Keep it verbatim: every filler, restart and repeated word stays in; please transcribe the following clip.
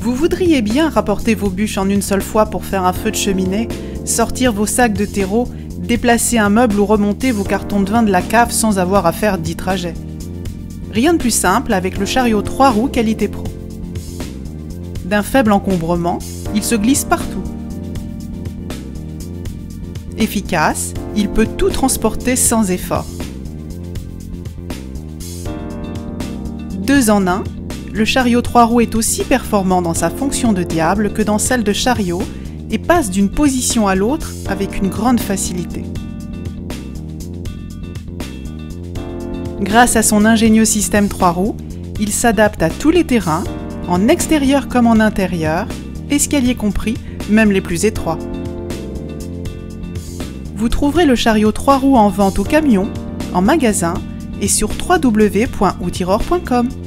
Vous voudriez bien rapporter vos bûches en une seule fois pour faire un feu de cheminée, sortir vos sacs de terreau, déplacer un meuble ou remonter vos cartons de vin de la cave sans avoir à faire dix trajets. Rien de plus simple avec le chariot trois roues Qualité Pro. D'un faible encombrement, il se glisse partout. Efficace, il peut tout transporter sans effort. Deux en un, le chariot trois roues est aussi performant dans sa fonction de diable que dans celle de chariot et passe d'une position à l'autre avec une grande facilité. Grâce à son ingénieux système trois roues, il s'adapte à tous les terrains, en extérieur comme en intérieur, escaliers compris, même les plus étroits. Vous trouverez le chariot trois roues en vente au camion, en magasin et sur w w w point outilleur point com.